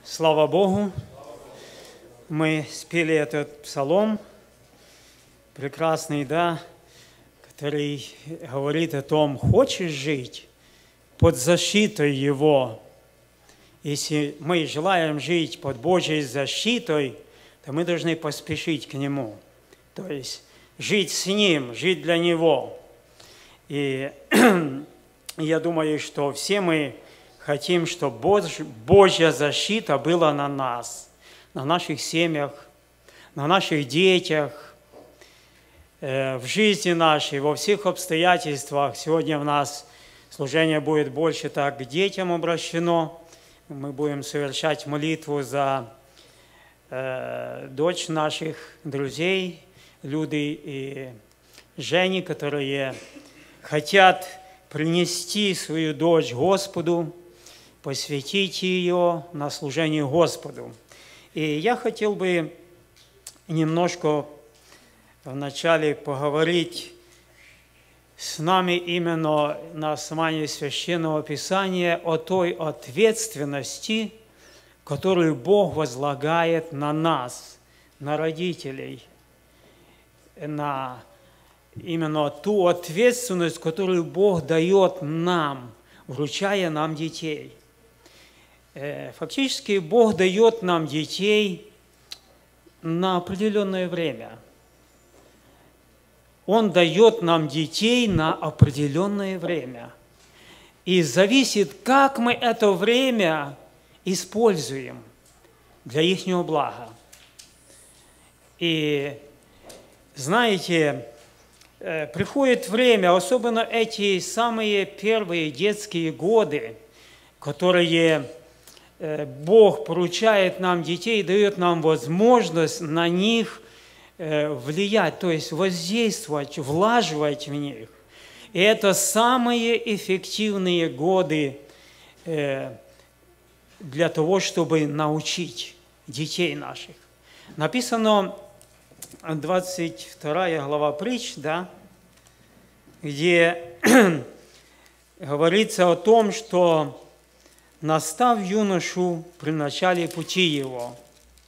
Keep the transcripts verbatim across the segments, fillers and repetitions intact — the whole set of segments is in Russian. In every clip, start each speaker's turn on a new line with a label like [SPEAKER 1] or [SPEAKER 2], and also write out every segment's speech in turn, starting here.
[SPEAKER 1] Слава Богу! Мы спели этот псалом, прекрасный, да, который говорит о том, хочешь жить под защитой Его. Если мы желаем жить под Божьей защитой, то мы должны поспешить к Нему. То есть жить с Ним, жить для Него. И я думаю, что все мы хотим, чтобы Божья защита была на нас, на наших семьях, на наших детях, в жизни нашей, во всех обстоятельствах. Сегодня у нас служение будет больше так к детям обращено. Мы будем совершать молитву за э, дочь наших друзей, Люды и Жени, которые хотят принести свою дочь Господу, посвятить ее на служение Господу. И я хотел бы немножко вначале поговорить с нами именно на основании Священного Писания о той ответственности, которую Бог возлагает на нас, на родителей, на именно ту ответственность, которую Бог дает нам, вручая нам детей. Фактически Бог дает нам детей на определенное время. Он дает нам детей на определенное время. И зависит, как мы это время используем для ихнего блага. И знаете, приходит время, особенно эти самые первые детские годы, которые Бог поручает нам детей, дает нам возможность на них влиять, то есть воздействовать, влаживать в них. И это самые эффективные годы для того, чтобы научить детей наших. Написано двадцать вторая глава Притч, да, где говорится о том, что «настав юношу при начале пути его».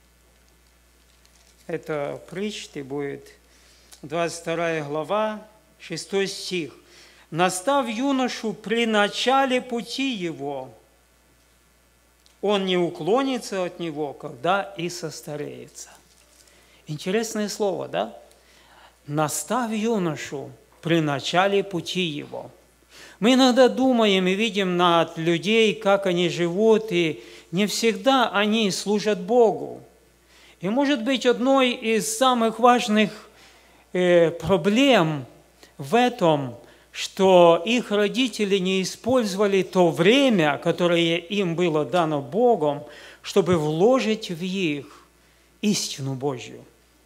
[SPEAKER 1] Это Притч, будет двадцать вторая глава, шестой стих. «Настав юношу при начале пути его, он не уклонится от него, когда и состареется». Интересное слово, да? «Настав юношу при начале пути его». Мы иногда думаем и видим над людей, как они живут, и не всегда они служат Богу. И, может быть, одной из самых важных э, проблем в этом, что их родители не использовали то время, которое им было дано Богом, чтобы вложить в них истину Божью.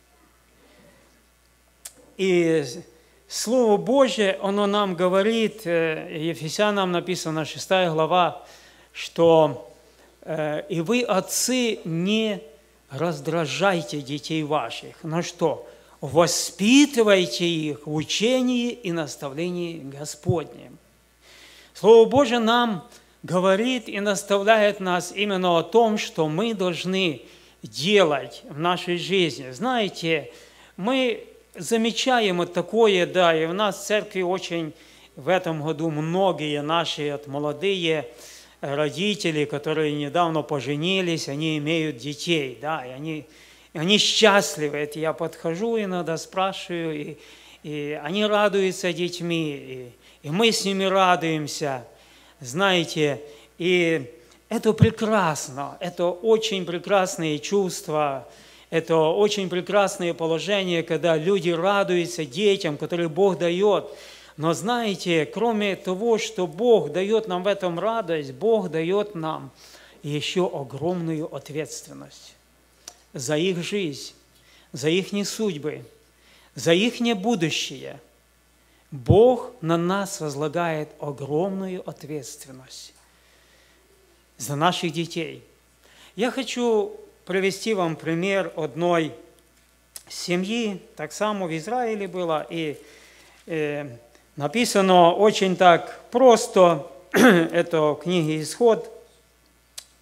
[SPEAKER 1] И Слово Божье, оно нам говорит, Ефесянам написано, шестая глава, что «И вы, отцы, не раздражайте детей ваших, но что? Воспитывайте их в учении и наставлении Господнем». Слово Божье нам говорит и наставляет нас именно о том, что мы должны делать в нашей жизни. Знаете, мы замечаем вот такое, да, и у нас в церкви очень в этом году многие наши вот, молодые родители, которые недавно поженились, они имеют детей, да, и они, и они счастливы. Это я подхожу иногда, спрашиваю, и, и они радуются детьми, и, и мы с ними радуемся, знаете, и это прекрасно, это очень прекрасные чувства. Это очень прекрасное положение, когда люди радуются детям, которые Бог дает. Но знаете, кроме того, что Бог дает нам в этом радость, Бог дает нам еще огромную ответственность за их жизнь, за их судьбы, за их будущее. Бог на нас возлагает огромную ответственность за наших детей. Я хочу привести вам пример одной семьи, так само в Израиле было, и э, написано очень так просто, это в книге «Исход»,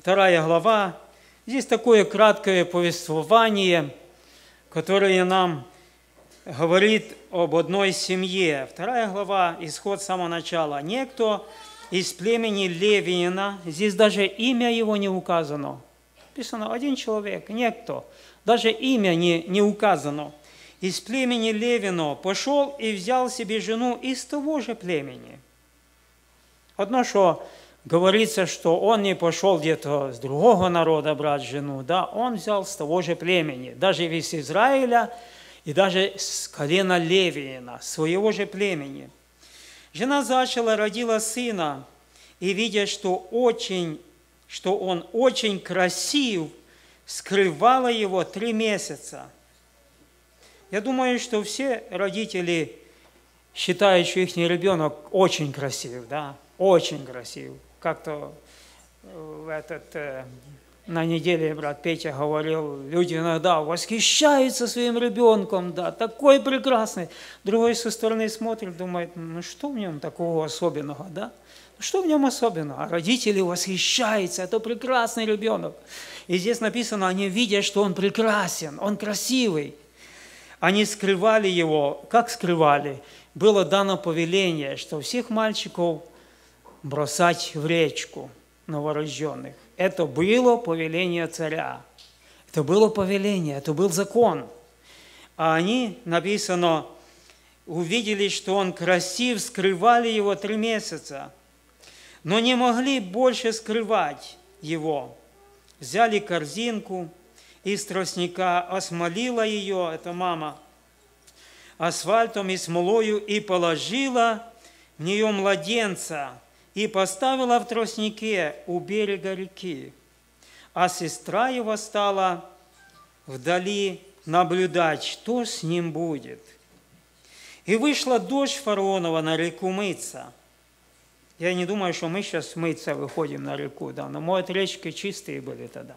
[SPEAKER 1] вторая глава. Здесь такое краткое повествование, которое нам говорит об одной семье. Вторая глава, исход с самого начала. Некто из племени Левиина, здесь даже имя его не указано. Написано один человек, некто, даже имя не, не указано. Из племени Левино пошел и взял себе жену из того же племени. Одно, что говорится, что он не пошел где-то с другого народа брать жену, да, он взял с того же племени, даже из Израиля и даже с колена Левиина, своего же племени. Жена зачала, родила сына, и, видя, что, очень, что он очень красив, скрывала его три месяца. Я думаю, что все родители считают, что их ребенок очень красив, да, очень красив. Как-то в этот, э, на неделе брат Петя говорил, люди иногда восхищаются своим ребенком, да, такой прекрасный. Другой со стороны смотрит, думает, ну что в нем такого особенного, да? Что в нем особенного? А родители восхищаются, это прекрасный ребенок. И здесь написано, они видят, что он прекрасен, он красивый. Они скрывали его. Как скрывали? Было дано повеление, что всех мальчиков бросать в речку новорожденных. Это было повеление царя. Это было повеление, это был закон. А они, написано, увидели, что он красив, скрывали его три месяца. Но не могли больше скрывать его. Взяли корзинку из тростника, осмолила ее, это мама, асфальтом и смолою, и положила в нее младенца, и поставила в тростнике у берега реки. А сестра его стала вдали наблюдать, что с ним будет. И вышла дочь фараонова на реку мыться. Я не думаю, что мы сейчас мыться выходим на реку, да, но, может, речки чистые были тогда.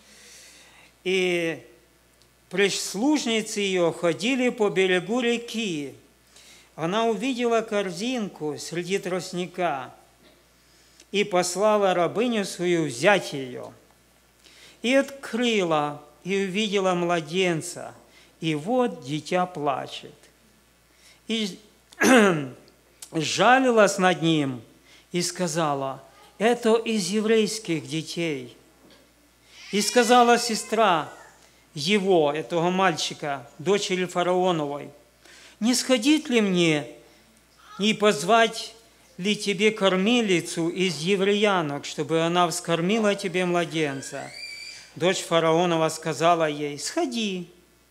[SPEAKER 1] И прислужницы ее ходили по берегу реки. Она увидела корзинку среди тростника и послала рабыню свою взять ее. И открыла, и увидела младенца, и вот дитя плачет. И жалилась над ним и сказала, это из еврейских детей. И сказала сестра его, этого мальчика, дочери фараоновой, не сходить ли мне и позвать ли тебе кормилицу из евреянок, чтобы она вскормила тебе младенца? Дочь фараонова сказала ей, сходи.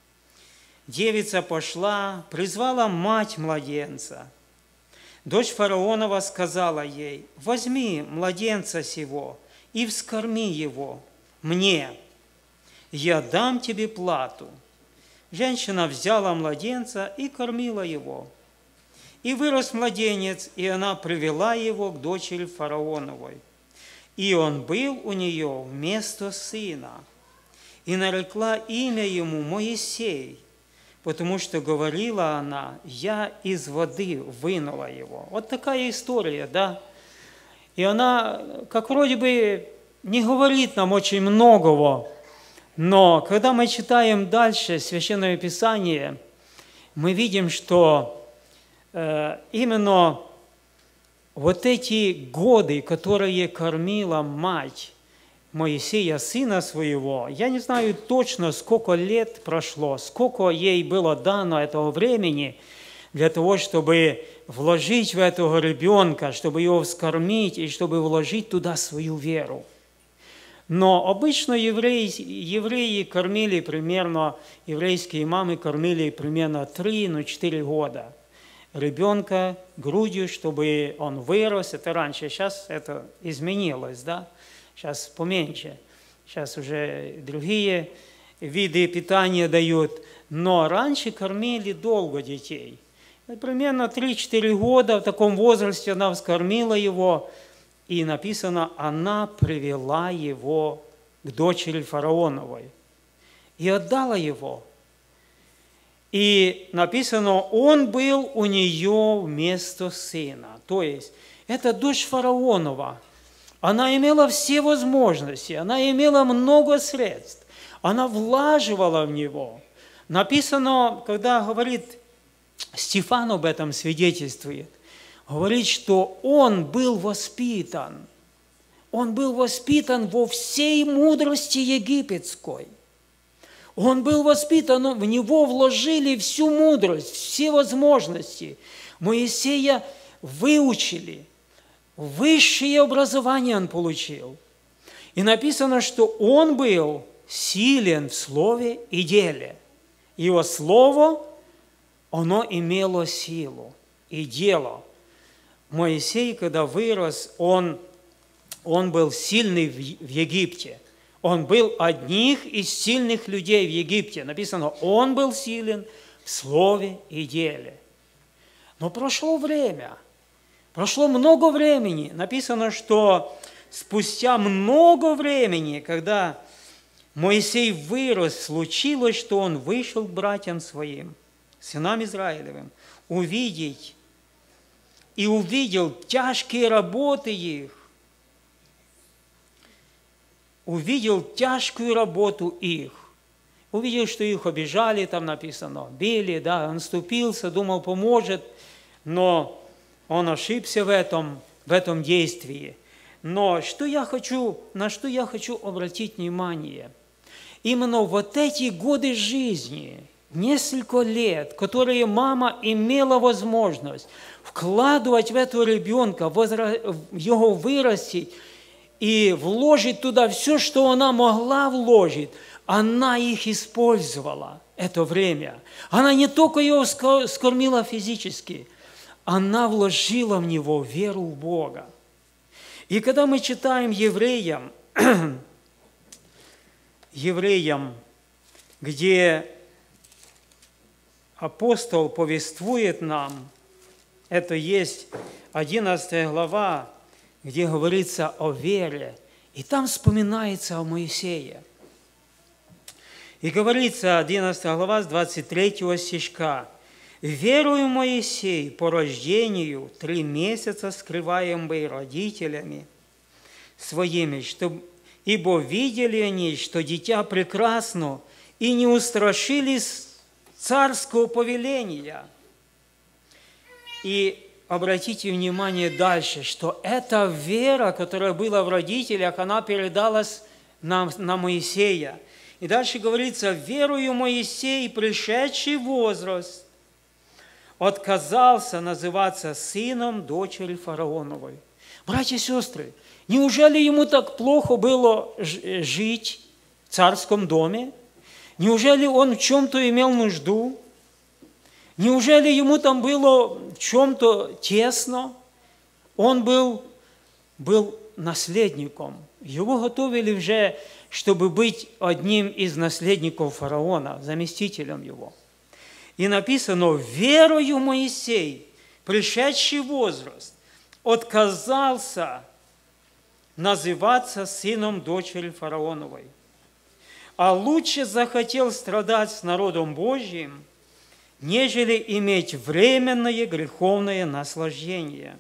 [SPEAKER 1] Девица пошла, призвала мать младенца. Дочь фараонова сказала ей, возьми младенца сего и вскорми его мне, я дам тебе плату. Женщина взяла младенца и кормила его. И вырос младенец, и она привела его к дочери фараоновой. И он был у нее вместо сына. И нарекла имя ему Моисей, потому что говорила она, я из воды вынула его. Вот такая история, да? И она, как вроде бы, не говорит нам очень многого, но когда мы читаем дальше Священное Писание, мы видим, что э, именно вот эти годы, которые кормила мать Моисея, сына своего, я не знаю точно, сколько лет прошло, сколько ей было дано этого времени для того, чтобы вложить в этого ребенка, чтобы его вскормить и чтобы вложить туда свою веру. Но обычно евреи, евреи кормили примерно, еврейские мамы кормили примерно три-четыре года ребенка грудью, чтобы он вырос. Это раньше, сейчас это изменилось, да? Сейчас поменьше. Сейчас уже другие виды питания дают. Но раньше кормили долго детей. Примерно три-четыре года в таком возрасте она вскормила его. И написано, она привела его к дочери фараоновой и отдала его. И написано, он был у нее вместо сына. То есть, это дочь фараонова. Она имела все возможности, она имела много средств, она влаживала в него. Написано, когда говорит, Стефан об этом свидетельствует, говорит, что он был воспитан. Он был воспитан во всей мудрости египетской. Он был воспитан, в него вложили всю мудрость, все возможности. Моисея выучили, высшее образование он получил. И написано, что он был силен в слове и деле. Его слово, оно имело силу и дело. Моисей, когда вырос, он, он был сильный в Египте. Он был одних из сильных людей в Египте. Написано, он был силен в слове и деле. Но прошло время, прошло много времени. Написано, что спустя много времени, когда Моисей вырос, случилось, что он вышел к братьям своим, сынам Израилевым, увидеть и увидел тяжкие работы их, увидел тяжкую работу их, увидел, что их обижали, там написано, били, да, он ступился, думал, поможет, но он ошибся в этом, в этом действии. Но что я хочу, на что я хочу обратить внимание? Именно вот эти годы жизни, несколько лет, которые мама имела возможность вкладывать в этого ребенка, его вырастить и вложить туда все, что она могла вложить, она их использовала, это время. Она не только его скормила физически, она вложила в него веру в Бога. И когда мы читаем Евреям, Евреям, где апостол повествует нам, это есть одиннадцатая глава, где говорится о вере, и там вспоминается о Моисее. И говорится, одиннадцатая глава, с двадцать третьего стишка, «Верую Моисей по рождению три месяца скрываемый родителями своими, чтобы, ибо видели они, что дитя прекрасно, и не устрашились царского повеления». И обратите внимание дальше, что эта вера, которая была в родителях, она передалась на, на Моисея. И дальше говорится, «Верую Моисей, пришедший возраст, отказался называться сыном дочери фараоновой». Братья и сестры, неужели ему так плохо было жить в царском доме? Неужели он в чем-то имел нужду? Неужели ему там было в чем-то тесно? Он был, был наследником. Его готовили уже, чтобы быть одним из наследников фараона, заместителем его. И написано, «Верою Моисей, пришедший возраст, отказался называться сыном дочери фараоновой, а лучше захотел страдать с народом Божьим, нежели иметь временное греховное наслаждение.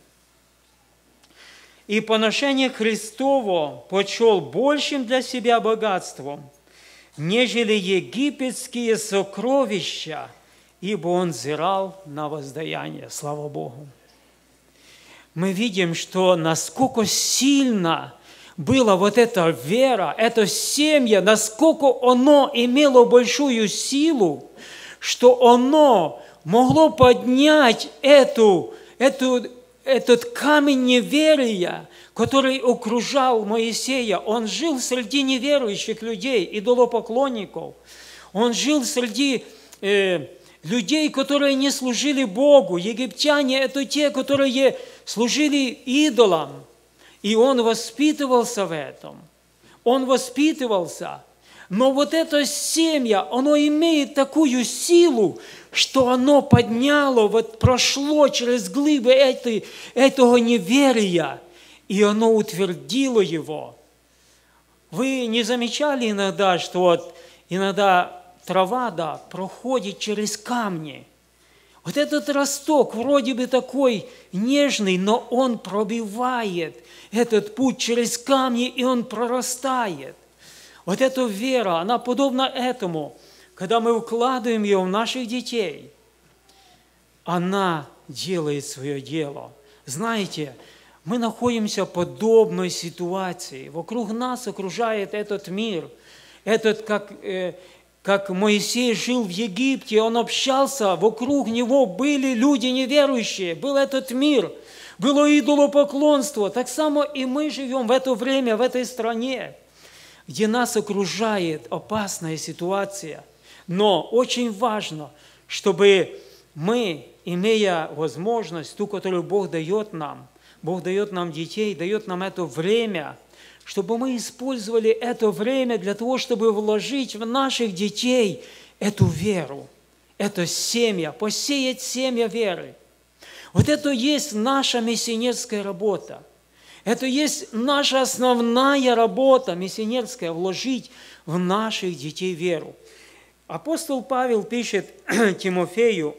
[SPEAKER 1] И поношение Христово почел большим для себя богатством, нежели египетские сокровища, ибо он взирал на воздаяние». Слава Богу! Мы видим, что насколько сильно была вот эта вера, эта семья, насколько оно имело большую силу, что оно могло поднять эту, эту, этот камень неверия, который окружал Моисея. Он жил среди неверующих людей, идолопоклонников. Он жил среди э, людей, которые не служили Богу. Египтяне – это те, которые служили идолам. И он воспитывался в этом. Он воспитывался. Но вот эта семья, оно имеет такую силу, что оно подняло, вот прошло через глыбы этой, этого неверия, и оно утвердило его. Вы не замечали иногда, что вот иногда трава, да, проходит через камни? Вот этот росток вроде бы такой нежный, но он пробивает этот путь через камни, и он прорастает. Вот эта вера, она подобна этому, когда мы укладываем ее в наших детей, она делает свое дело. Знаете, мы находимся в подобной ситуации. Вокруг нас окружает этот мир. Этот, как, э, как Моисей жил в Египте, он общался, вокруг него были люди неверующие, был этот мир, было идолопоклонство. Так само и мы живем в это время, в этой стране, где нас окружает опасная ситуация. Но очень важно, чтобы мы, имея возможность, ту, которую Бог дает нам, Бог дает нам детей, дает нам это время, чтобы мы использовали это время для того, чтобы вложить в наших детей эту веру, это семя, посеять семя веры. Вот это есть наша миссионерская работа. Это есть наша основная работа миссионерская, вложить в наших детей веру. Апостол Павел пишет Тимофею,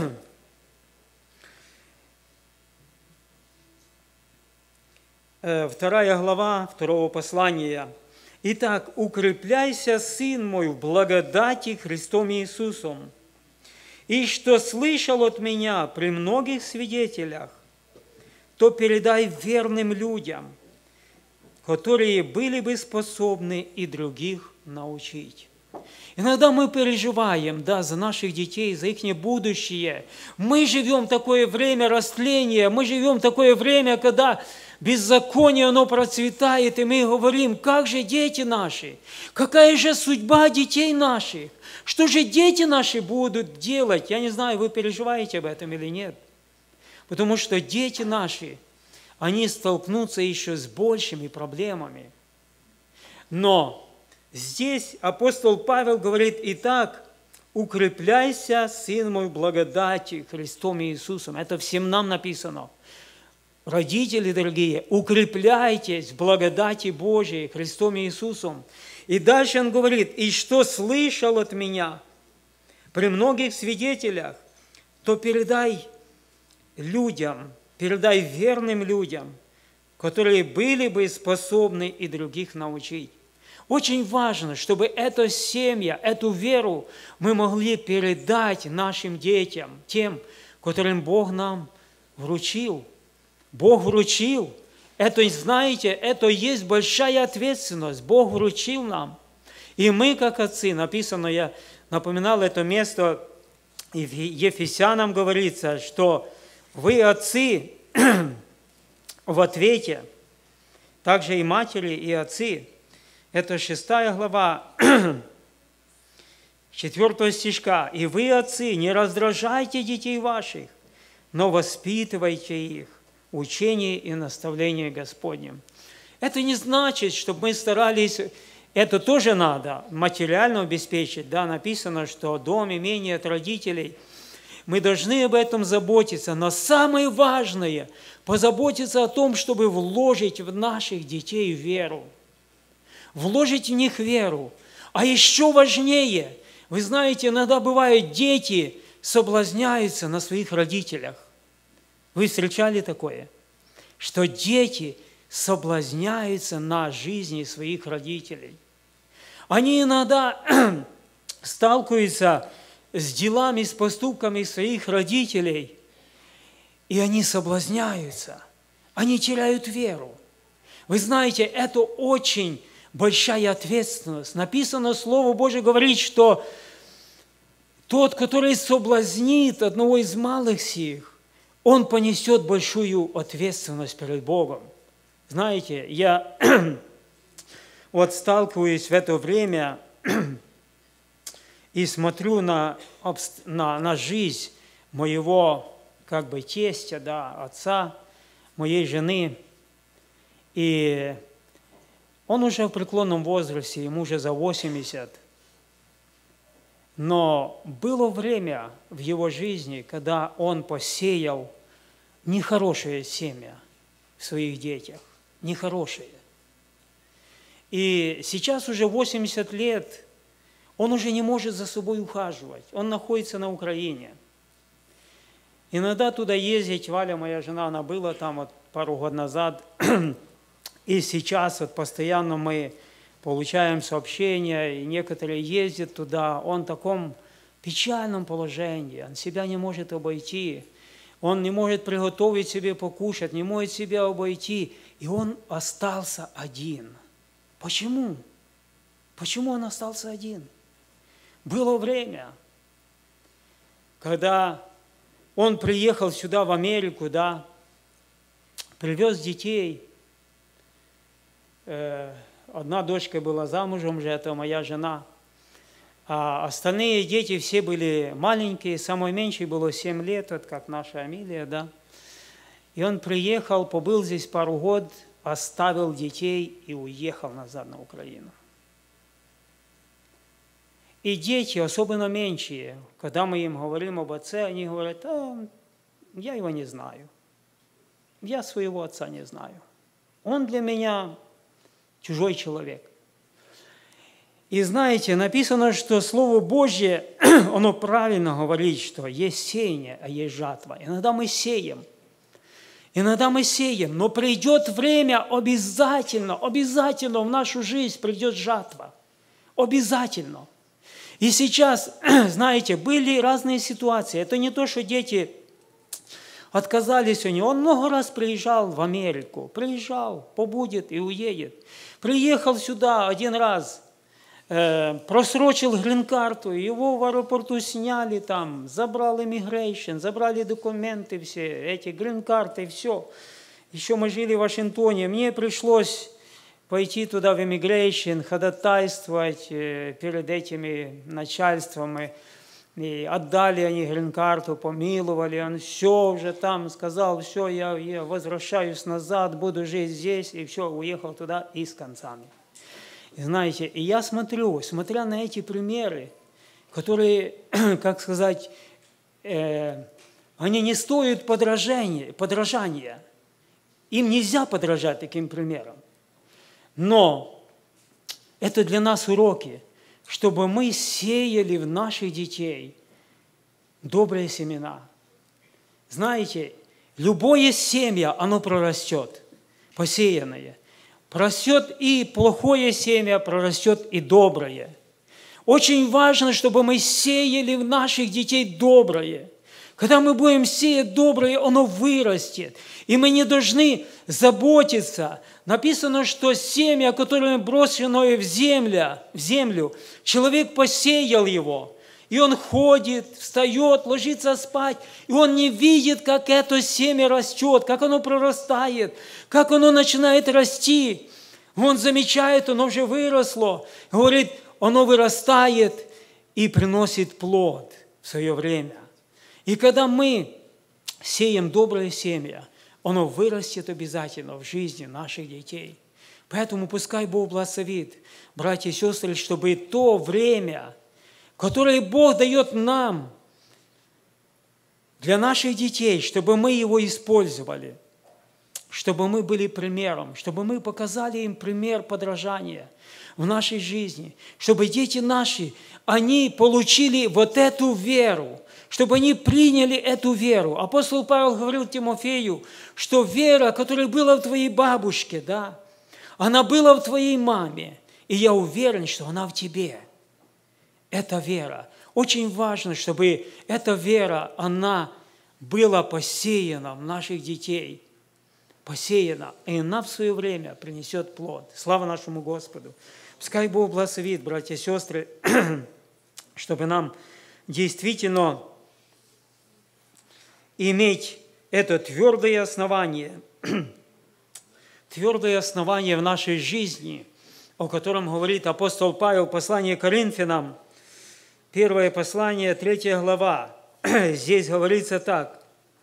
[SPEAKER 1] вторая глава второго послания. «Итак, укрепляйся, сын мой, в благодати Христом Иисусом, и что слышал от меня при многих свидетелях, то передай верным людям, которые были бы способны и других научить». Иногда мы переживаем, да, за наших детей, за их будущее. Мы живем в такое время растления, мы живем в такое время, когда беззаконие, оно процветает, и мы говорим, как же дети наши, какая же судьба детей наших, что же дети наши будут делать? Я не знаю, вы переживаете об этом или нет, потому что дети наши, они столкнутся еще с большими проблемами. Но здесь апостол Павел говорит: «Итак, укрепляйся, сын мой, в благодати Христом Иисусом». Это всем нам написано. Родители дорогие, укрепляйтесь в благодати Божией Христом Иисусом. И дальше он говорит: «И что слышал от меня при многих свидетелях, то передай людям, передай верным людям, которые были бы способны и других научить». Очень важно, чтобы это семя, эту веру мы могли передать нашим детям, тем, которым Бог нам вручил. Бог вручил. Это, знаете, это есть большая ответственность. Бог вручил нам. И мы, как отцы, написано, я напоминал это место, и в Ефесянам говорится, что вы, отцы, в ответе, также и матери, и отцы. Это шестая глава, четвёртого стишка. «И вы, отцы, не раздражайте детей ваших, но воспитывайте их в учении и наставлении Господнем». Это не значит, чтобы мы старались, это тоже надо, материально обеспечить. Да, написано, что дом, имение от родителей. Мы должны об этом заботиться, но самое важное – позаботиться о том, чтобы вложить в наших детей веру. Вложить в них веру. А еще важнее, вы знаете, иногда бывает, дети соблазняются на своих родителях. Вы встречали такое? Что дети соблазняются на жизни своих родителей. Они иногда сталкиваются с делами, с поступками своих родителей, и они соблазняются, они теряют веру. Вы знаете, это очень большая ответственность. Написано, Слово Божие говорит, что тот, который соблазнит одного из малых сих, он понесет большую ответственность перед Богом. Знаете, я вот сталкиваюсь в это время и смотрю на, на, на жизнь моего как бы тестя, да, отца, моей жены, и он уже в преклонном возрасте, ему уже за восемьдесят. Но было время в его жизни, когда он посеял нехорошее семя в своих детях, нехорошее. И сейчас уже восемьдесят лет, он уже не может за собой ухаживать, он находится на Украине. Иногда туда ездить, Валя, моя жена, она была там вот пару год назад, и сейчас вот постоянно мы получаем сообщения, и некоторые ездят туда, он в таком печальном положении, он себя не может обойти, он не может приготовить себе покушать, не может себя обойти, и он остался один. Почему? Почему он остался один? Было время, когда он приехал сюда, в Америку, да, привез детей. Одна дочка была замужем уже, это моя жена. А остальные дети все были маленькие, самой меньшей было семь лет, вот как наша Амилия, да. И он приехал, побыл здесь пару год, оставил детей и уехал назад на Украину. И дети, особенно меньшие, когда мы им говорим об отце, они говорят: а, я его не знаю, я своего отца не знаю, он для меня чужой человек. И знаете, написано, что Слово Божье, оно правильно говорит, что есть сеяние, а есть жатва. Иногда мы сеем, иногда мы сеем, но придет время обязательно, обязательно в нашу жизнь придет жатва. Обязательно. И сейчас, знаете, были разные ситуации. Это не то, что дети отказались у него. Он много раз приезжал в Америку. Приезжал, побудет и уедет. Приехал сюда один раз, э, просрочил грин-карту, его в аэропорту сняли там, забрал иммигрейшн, забрали документы все, эти грин-карты, все. Еще мы жили в Вашингтоне, мне пришлось пойти туда в иммигрейшн, ходатайствовать перед этими начальствами. И отдали они грин-карту, помиловали, он все уже там сказал, все, я, я возвращаюсь назад, буду жить здесь, и все, уехал туда и с концами. И знаете, и я смотрю, смотря на эти примеры, которые, как сказать, э, они не стоят подражания, подражания. Им нельзя подражать таким примерам. Но это для нас уроки, чтобы мы сеяли в наших детей добрые семена. Знаете, любое семя, оно прорастет, посеянное. Прорастет и плохое семя, прорастет и доброе. Очень важно, чтобы мы сеяли в наших детей доброе. Когда мы будем сеять доброе, оно вырастет. И мы не должны заботиться. Написано, что семя, которое брошено в землю, в землю, человек посеял его, и он ходит, встает, ложится спать, и он не видит, как это семя растет, как оно прорастает, как оно начинает расти. Он замечает, оно уже выросло, говорит, оно вырастает и приносит плод в свое время. И когда мы сеем доброе семя, оно вырастет обязательно в жизни наших детей. Поэтому пускай Бог благословит, братья и сестры, чтобы то время, которое Бог дает нам для наших детей, чтобы мы его использовали, чтобы мы были примером, чтобы мы показали им пример подражания в нашей жизни, чтобы дети наши, они получили вот эту веру, чтобы они приняли эту веру. Апостол Павел говорил Тимофею, что вера, которая была в твоей бабушке, да, она была в твоей маме, и я уверен, что она в тебе. Это вера. Очень важно, чтобы эта вера, она была посеяна в наших детей, посеяна, и она в свое время принесет плод. Слава нашему Господу. Пускай Бог благословит, братья и сестры, чтобы нам действительно иметь это твердое основание, твердое основание в нашей жизни, о котором говорит апостол Павел, послание Коринфянам, первое послание, третья глава. Здесь говорится так.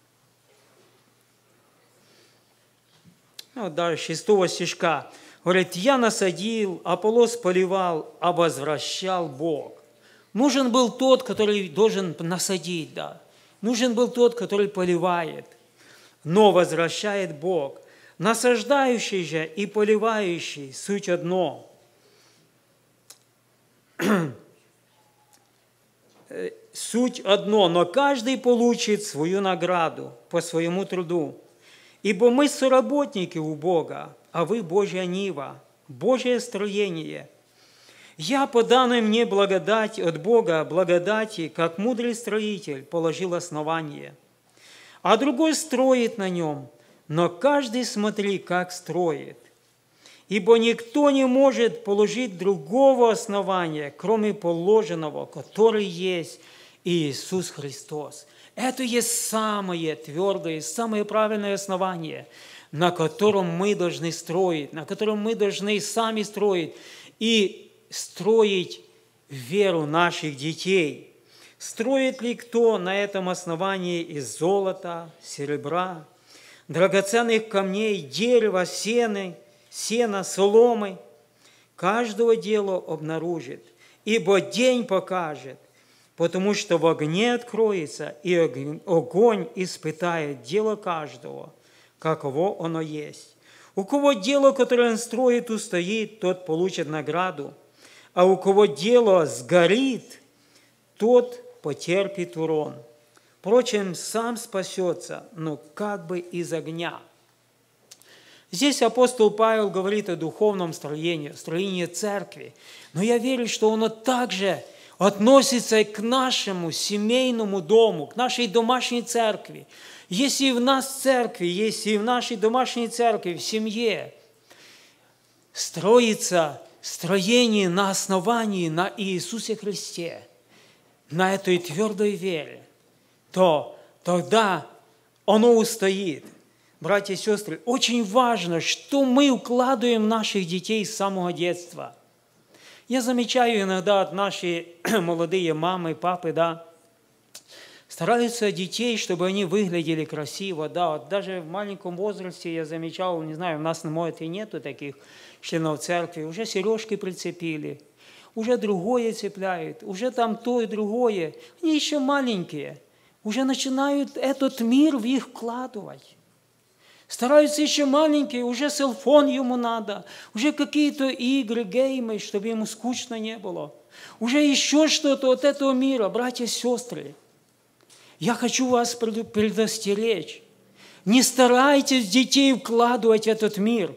[SPEAKER 1] Ну, даже шестого стишка. Говорит, я насадил, Аполлос поливал, а возвращал Бог. Нужен был тот, который должен насадить, да. Нужен был тот, который поливает, но возвращает Бог. Насаждающий же и поливающий – суть одно. суть одно, но каждый получит свою награду по своему труду. Ибо мы соработники у Бога, а вы Божья нива, Божье строение. Я по данной мне благодати от Бога, благодати, как мудрый строитель, положил основание, а другой строит на нем, но каждый смотри, как строит. Ибо никто не может положить другого основания, кроме положенного, который есть Иисус Христос. Это есть самое твердое, самое правильное основание, на котором мы должны строить, на котором мы должны сами строить и строить веру наших детей. Строит ли кто на этом основании из золота, серебра, драгоценных камней, дерева, сена, сена, соломы? Каждого дела обнаружит, ибо день покажет, потому что в огне откроется, и огонь испытает дело каждого, каково оно есть. У кого дело, которое он строит, устоит, тот получит награду, а у кого дело сгорит, тот потерпит урон. Впрочем, сам спасется, но как бы из огня. Здесь апостол Павел говорит о духовном строении, строении церкви. Но я верю, что оно также относится и к нашему семейному дому, к нашей домашней церкви. Если в нас в церкви, если в нашей домашней церкви, в семье строится строение на основании на Иисусе Христе, на этой твердой вере, то тогда оно устоит. Братья и сестры, очень важно, что мы укладываем в наших детей с самого детства. Я замечаю иногда от нашей молодые мамы, папы, да, стараются детей, чтобы они выглядели красиво, да, вот даже в маленьком возрасте я замечал, не знаю, у нас, может, и нету таких членов церкви, уже сережки прицепили, уже другое цепляют, уже там то и другое, они еще маленькие, уже начинают этот мир в их вкладывать. Стараются еще маленькие, уже селфон ему надо, уже какие-то игры, геймы, чтобы ему скучно не было. Уже еще что-то от этого мира, братья и сестры. Я хочу вас предостеречь. Не старайтесь детей вкладывать в этот мир.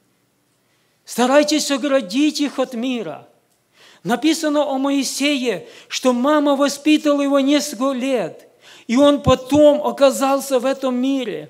[SPEAKER 1] Старайтесь оградить их от мира. Написано о Моисее, что мама воспитывала его несколько лет, и он потом оказался в этом мире.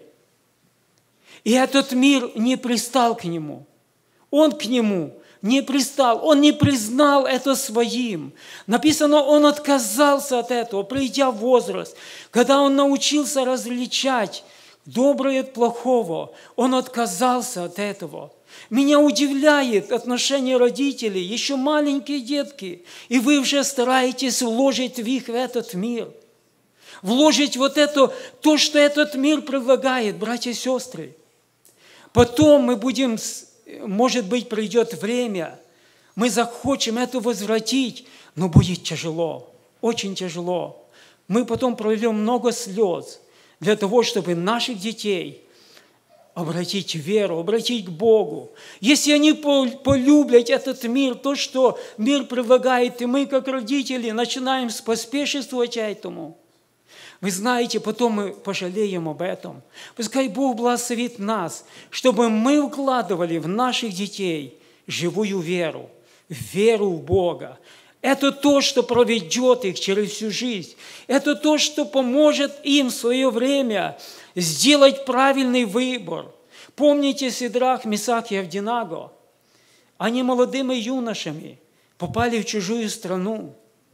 [SPEAKER 1] И этот мир не пристал к нему. Он к нему не пристал. Он не признал это своим. Написано, он отказался от этого, придя в возраст. Когда он научился различать доброе от плохого, он отказался от этого. Меня удивляет отношение родителей, еще маленькие детки, и вы уже стараетесь вложить в их в этот мир. Вложить вот это, то, что этот мир предлагает, братья и сестры. Потом мы будем, может быть, придет время, мы захочем это возвратить, но будет тяжело, очень тяжело. Мы потом проведем много слез для того, чтобы наших детей обратить в веру, обратить к Богу. Если они полюблят этот мир, то, что мир предлагает, и мы, как родители, начинаем поспешествовать этому, вы знаете, потом мы пожалеем об этом. Пускай Бог благословит нас, чтобы мы укладывали в наших детей живую веру, веру в Бога. Это то, что проведет их через всю жизнь. Это то, что поможет им в свое время сделать правильный выбор. Помните Сидрах, Месах и Авденаго? Они молодыми юношами попали в чужую страну,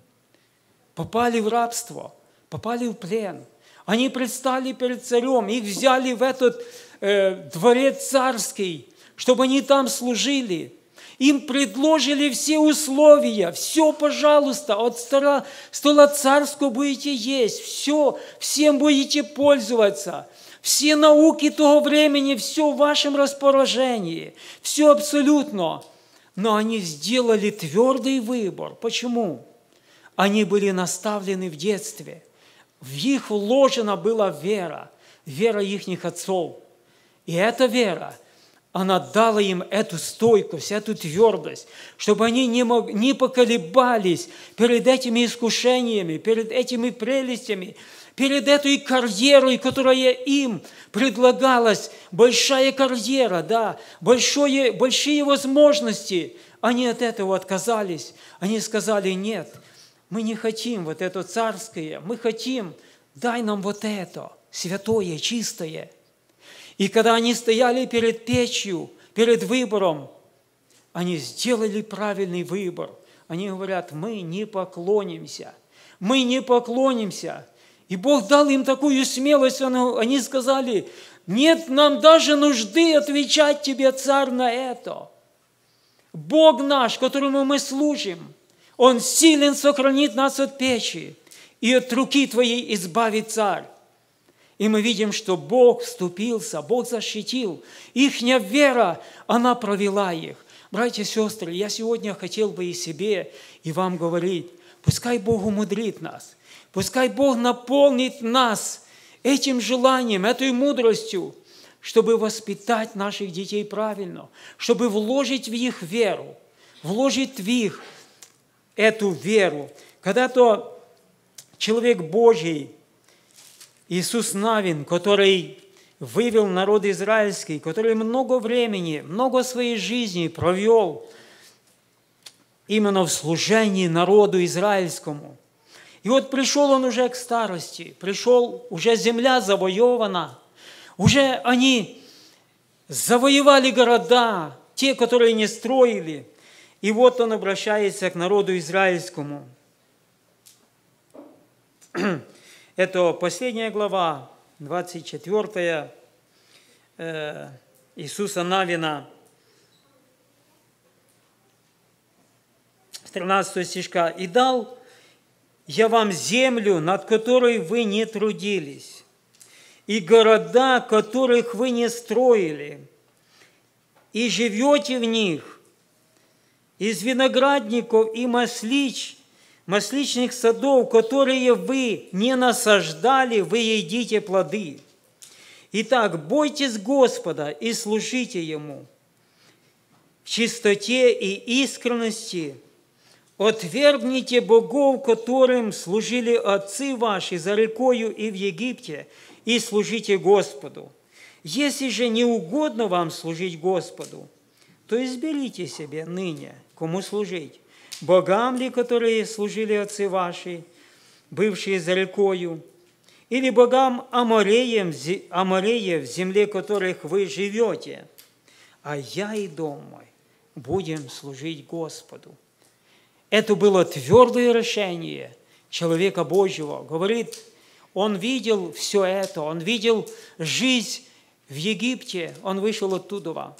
[SPEAKER 1] попали в рабство, попали в плен. Они предстали перед царем, их взяли в этот э, дворец царский, чтобы они там служили. Им предложили все условия, все, пожалуйста, от стола, стола царского будете есть, все, всем будете пользоваться. Все науки того времени, все в вашем расположении, все абсолютно. Но они сделали твердый выбор. Почему? Они были наставлены в детстве. В них вложена была вера, вера ихних отцов. И эта вера, она дала им эту стойкость, эту твердость, чтобы они не, мог, не поколебались перед этими искушениями, перед этими прелестями, перед этой карьерой, которая им предлагалась, большая карьера, да, большое, большие возможности. Они от этого отказались. Они сказали: нет, мы не хотим вот это царское, мы хотим, дай нам вот это, святое, чистое. И когда они стояли перед печью, перед выбором, они сделали правильный выбор. Они говорят: мы не поклонимся, мы не поклонимся. И Бог дал им такую смелость, они сказали: нет нам даже нужды отвечать тебе, царь, на это. Бог наш, которому мы служим, Он силен сохранить нас от печи, и от руки твоей избавит, царь. И мы видим, что Бог вступился, Бог защитил. Ихняя вера, она провела их. Братья и сестры, я сегодня хотел бы и себе, и вам говорить: пускай Бог умудрит нас, пускай Бог наполнит нас этим желанием, этой мудростью, чтобы воспитать наших детей правильно, чтобы вложить в их веру, вложить в их эту веру. Когда-то человек Божий, Иисус Навин, который вывел народ израильский, который много времени, много своей жизни провел именно в служении народу израильскому. И вот пришел он уже к старости, пришел, уже земля завоевана, уже они завоевали города, те, которые не строили. И вот он обращается к народу израильскому. Это последняя глава, двадцать четвёртая, э, Иисуса Навина, с тринадцатого стишка. «И дал я вам землю, над которой вы не трудились, и города, которых вы не строили, и живете в них, из виноградников и маслич, масличных садов, которые вы не насаждали, вы едите плоды. Итак, бойтесь Господа и служите Ему в чистоте и искренности. Отвергните богов, которым служили отцы ваши за рекою и в Египте, и служите Господу. Если же не угодно вам служить Господу, то изберите себе ныне, кому служить. Богам ли, которые служили отцы ваши, бывшие за рекою, или богам Амореям, Амореев, в земле которых вы живете? А я и дом мой будем служить Господу». Это было твердое решение человека Божьего. Говорит, он видел все это, он видел жизнь в Египте, он вышел оттуда.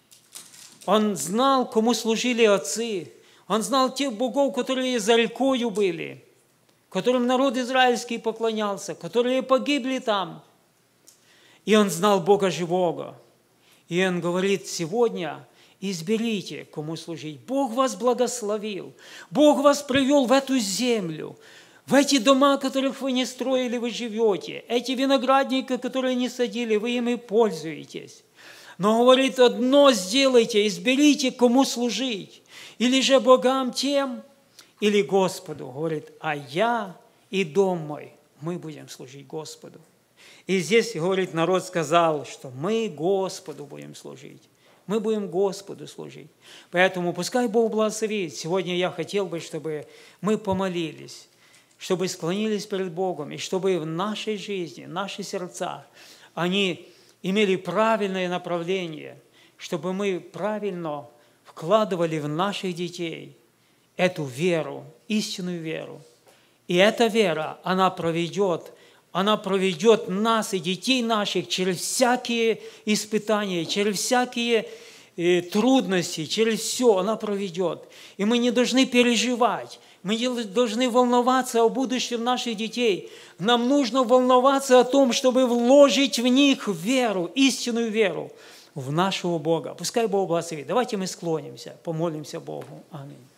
[SPEAKER 1] Он знал, кому служили отцы. Он знал тех богов, которые за рекою были, которым народ израильский поклонялся, которые погибли там. И он знал Бога живого. И он говорит: сегодня изберите, кому служить. Бог вас благословил. Бог вас привел в эту землю, в эти дома, которых вы не строили, вы живете. Эти виноградники, которые не садили, вы ими пользуетесь. Но, говорит, одно сделайте, изберите, кому служить. Или же богам тем, или Господу. Говорит, а я и дом мой, мы будем служить Господу. И здесь, говорит, народ сказал, что мы Господу будем служить. Мы будем Господу служить. Поэтому пускай Бог благословит. Сегодня я хотел бы, чтобы мы помолились, чтобы склонились перед Богом, и чтобы в нашей жизни, наши сердца, они имели правильное направление, чтобы мы правильно вкладывали в наших детей эту веру, истинную веру. И эта вера, она проведет, она проведет нас и детей наших через всякие испытания, через всякие э, трудности, через все она проведет. И мы не должны переживать, мы не должны волноваться о будущем наших детей. Нам нужно волноваться о том, чтобы вложить в них веру, истинную веру в нашего Бога. Пускай Бог благословит. Давайте мы склонимся, помолимся Богу. Аминь.